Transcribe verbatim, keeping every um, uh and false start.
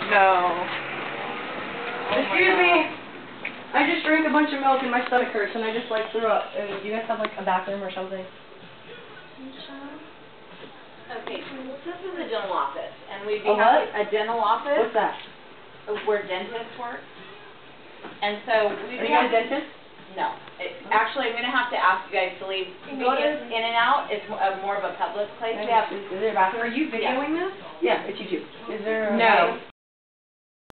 No. Excuse me. I just drank a bunch of milk and my stomach hurts and I just like threw up. And do you guys have like a bathroom or something? Okay, well, this is a dental office, and we'd be A happy what? a dental office. What's that? Where dentists work. And so we'd Are be you guys happy. dentists? No. It, actually, I'm going to have to ask you guys to leave. Convenience in and out. It's a, more of a public place. We have. Is, is there a bathroom? Are you videoing this? Yeah, it's YouTube. Is there a No.